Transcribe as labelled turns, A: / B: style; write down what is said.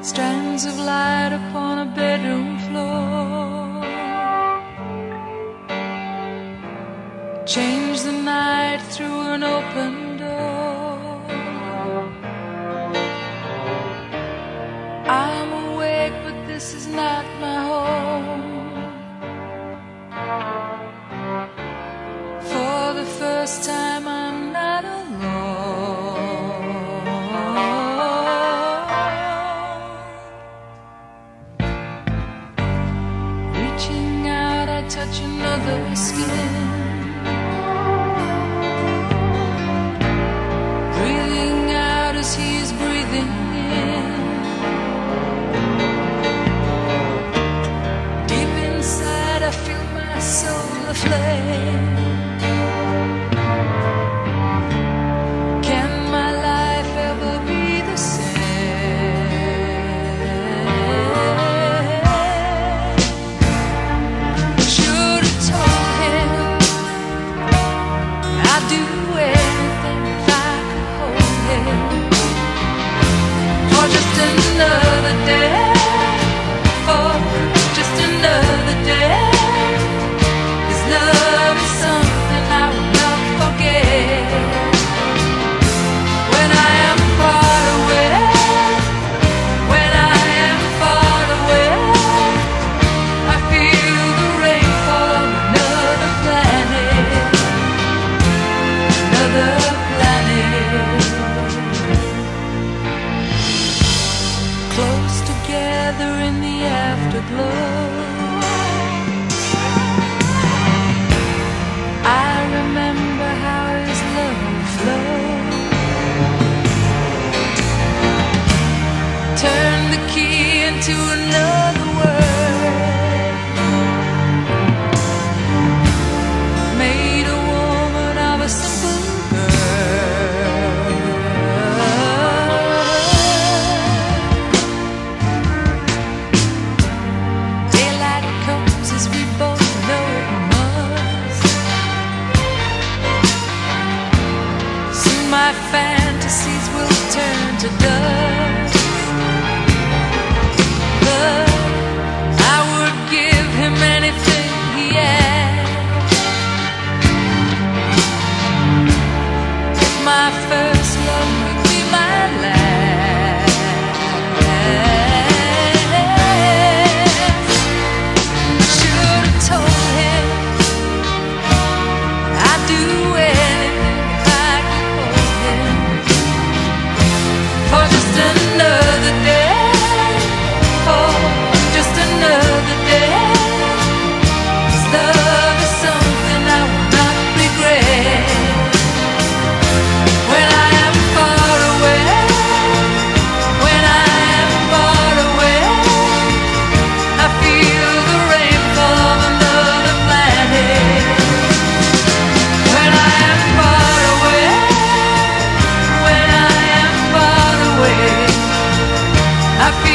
A: strands of light upon a bedroom floor. Change the night through an open door. I'm awake, but this is not my home. For the first time I'm not alone. Reaching out, I touch another skin. Breathing out as he is breathing in. Deep inside I feel my soul aflame. In the afterglow, I remember how his love flowed. Turned the key into another world. Made a woman of a simple my fantasies will turn to dust. But I would give him anything he asked. If my first love would be my last. Should have told him I'd do anything if I could. For just another day, for just another day. 'Cause love is something I will not regret. When I am far away, when I am far away, I feel the rainfall of another planet. When I am far away, when I am far away, I feel